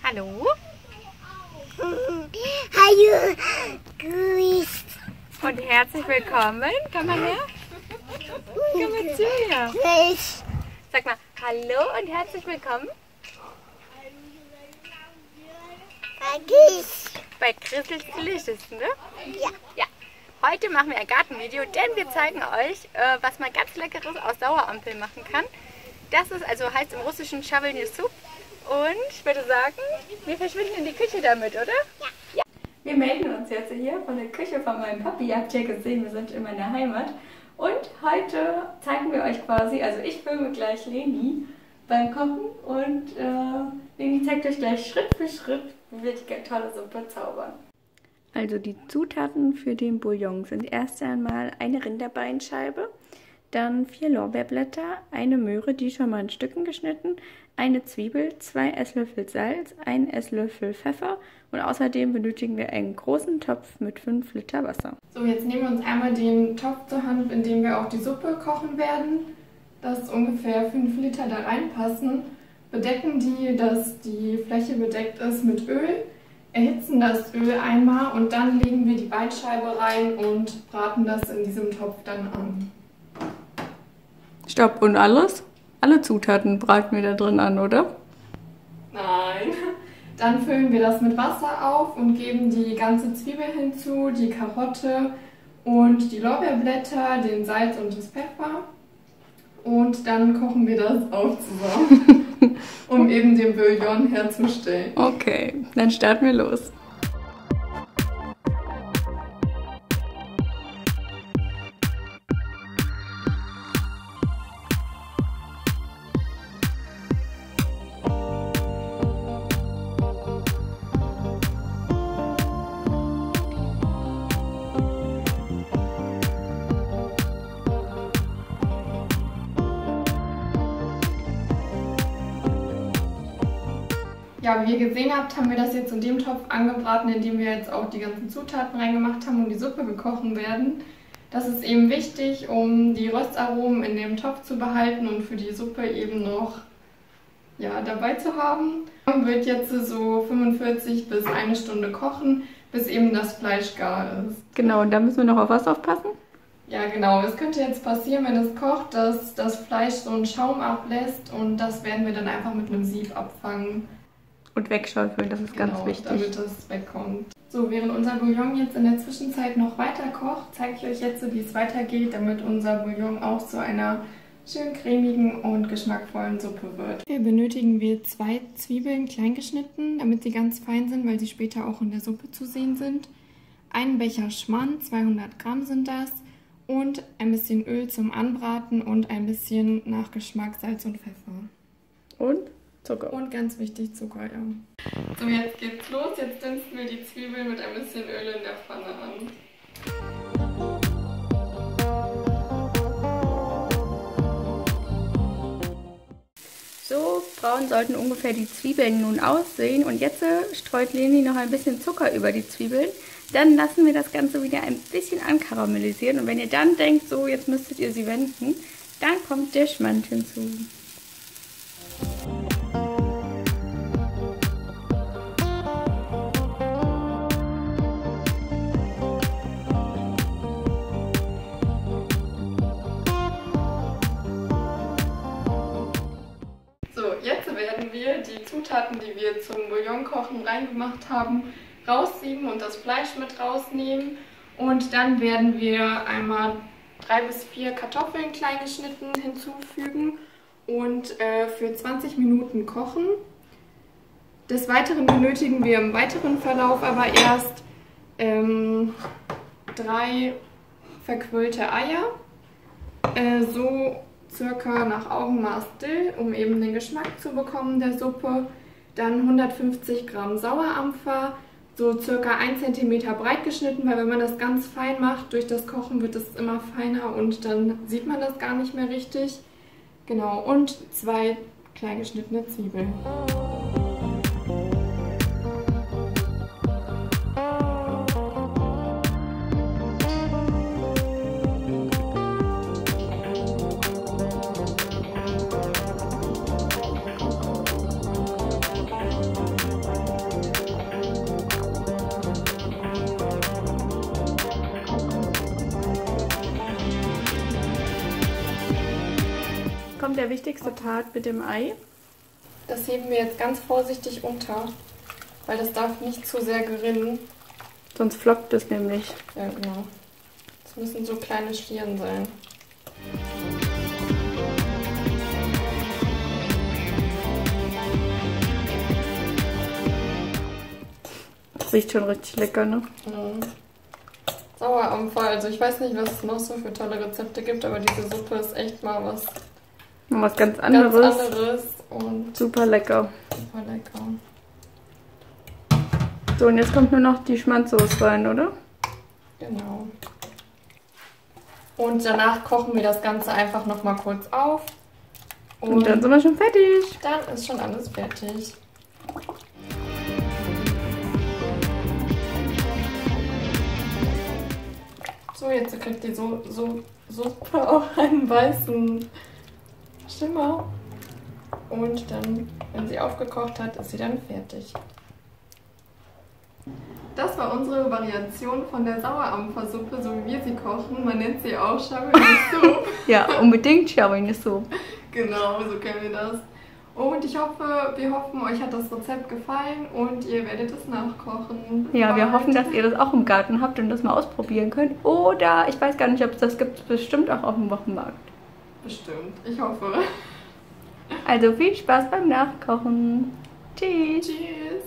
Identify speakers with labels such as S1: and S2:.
S1: Hallo.
S2: Hallo, grüß.
S1: Und herzlich willkommen. Komm mal her. Komm mal zu mir.
S2: Grüß.
S1: Sag mal, hallo und herzlich willkommen
S2: Grüß.
S1: bei Christels Delicious, ne?
S2: Ja.
S1: Ja. Heute machen wir ein Gartenvideo, denn wir zeigen euch, was man ganz Leckeres aus Sauerampel machen kann. Das ist also heißt im Russischen Chavelny Soup. Und ich würde sagen, wir verschwinden in die Küche damit, oder?
S2: Ja.
S1: Wir melden uns jetzt hier von der Küche von meinem Papi. Ihr habt ja gesehen, wir sind in meiner Heimat. Und heute zeigen wir euch quasi, also ich filme gleich Leni beim Kochen und Leni zeigt euch gleich Schritt für Schritt, wie wir die tolle Suppe zaubern. Also die Zutaten für den Bouillon sind erst einmal eine Rinderbeinscheibe, dann 4 Lorbeerblätter, eine Möhre, die schon mal in Stücken geschnitten, eine Zwiebel, 2 Esslöffel Salz, 1 Esslöffel Pfeffer und außerdem benötigen wir einen großen Topf mit 5 Liter Wasser.
S3: So, jetzt nehmen wir uns einmal den Topf zur Hand, in dem wir auch die Suppe kochen werden, dass ungefähr 5 Liter da reinpassen. Bedecken die, dass die Fläche bedeckt ist mit Öl, erhitzen das Öl einmal und dann legen wir die Beinscheibe rein und braten das in diesem Topf dann an.
S1: Stopp, und alles? Alle Zutaten braten wir da drin an, oder?
S3: Nein. Dann füllen wir das mit Wasser auf und geben die ganze Zwiebel hinzu, die Karotte und die Lorbeerblätter, den Salz und das Pfeffer. Und dann kochen wir das auch zusammen, um eben den Bouillon herzustellen.
S1: Okay, dann starten wir los.
S3: Ja, wie ihr gesehen habt, haben wir das jetzt in dem Topf angebraten, in dem wir jetzt auch die ganzen Zutaten reingemacht haben und die Suppe gekochen werden. Das ist eben wichtig, um die Röstaromen in dem Topf zu behalten und für die Suppe eben noch dabei zu haben. Wird jetzt so 45 bis 1 Stunde kochen, bis eben das Fleisch gar ist.
S1: Genau, und da müssen wir noch auf was aufpassen?
S3: Ja, genau. Es könnte jetzt passieren, wenn es kocht, dass das Fleisch so einen Schaum ablässt und das werden wir dann einfach mit einem Sieb abfangen.
S1: Und wegschaufeln, das ist ganz wichtig.
S3: Damit es wegkommt. So, während unser Bouillon jetzt in der Zwischenzeit noch weiter kocht, zeige ich euch jetzt, wie es weitergeht, damit unser Bouillon auch zu einer schön cremigen und geschmackvollen Suppe wird. Hier benötigen wir 2 Zwiebeln klein geschnitten, damit sie ganz fein sind, weil sie später auch in der Suppe zu sehen sind. Einen Becher Schmand, 200 Gramm sind das, und ein bisschen Öl zum Anbraten und ein bisschen nach Geschmack Salz und Pfeffer.
S1: Und Zucker.
S3: Und ganz wichtig, Zucker, ja. So, jetzt geht's los. Jetzt dünsten wir die Zwiebeln mit ein bisschen Öl in der Pfanne an.
S1: So braun sollten ungefähr die Zwiebeln nun aussehen. Und jetzt streut Leni noch ein bisschen Zucker über die Zwiebeln. Dann lassen wir das Ganze wieder ein bisschen ankaramellisieren. Und wenn ihr dann denkt, so jetzt müsstet ihr sie wenden, dann kommt der Schmand hinzu.
S3: Jetzt werden wir die Zutaten, die wir zum Bouillonkochen reingemacht haben, raussieben und das Fleisch mit rausnehmen. Und dann werden wir einmal 3 bis 4 Kartoffeln klein geschnitten hinzufügen und für 20 Minuten kochen. Des Weiteren benötigen wir im weiteren Verlauf aber erst 3 verquirlte Eier, so circa nach Augenmaß Dill, um eben den Geschmack zu bekommen der Suppe. Dann 150 Gramm Sauerampfer, so circa 1 cm breit geschnitten, weil wenn man das ganz fein macht, durch das Kochen wird es immer feiner und dann sieht man das gar nicht mehr richtig. Genau, und 2 klein geschnittene Zwiebeln. der wichtigste Part mit dem Ei. Das heben wir jetzt ganz vorsichtig unter, weil das darf nicht zu sehr gerinnen.
S1: Sonst flockt es nämlich.
S3: Ja, genau. Das müssen so kleine Schlieren sein.
S1: Das riecht schon richtig lecker, ne?
S3: Mhm. Sauerampfer, also ich weiß nicht, was es noch so für tolle Rezepte gibt, aber diese Suppe ist echt mal was
S1: ganz anderes.
S3: Und
S1: super lecker.
S3: Super lecker.
S1: So, und jetzt kommt nur noch die Schmandsoße rein, oder?
S3: Genau. Und danach kochen wir das Ganze einfach nochmal kurz auf.
S1: Und dann sind wir schon fertig.
S3: Dann ist schon alles fertig. So, jetzt kriegt die Suppe auch einen weißen Schimmer. Und dann, wenn sie aufgekocht hat, ist sie dann fertig. Das war unsere Variation von der Sauerampfersuppe, so wie wir sie kochen. Man nennt sie auch Chamonix-Soup.
S1: Ja, unbedingt Chamonix-Soup.
S3: Genau, so kennen wir das. Und wir hoffen, euch hat das Rezept gefallen und ihr werdet es nachkochen.
S1: Ja, wir hoffen, dass ihr das auch im Garten habt und das mal ausprobieren könnt. Oder, ich weiß gar nicht, ob es das gibt, bestimmt auch auf dem Wochenmarkt.
S3: Bestimmt, ich hoffe.
S1: Also viel Spaß beim Nachkochen. Tschüss.
S3: Tschüss.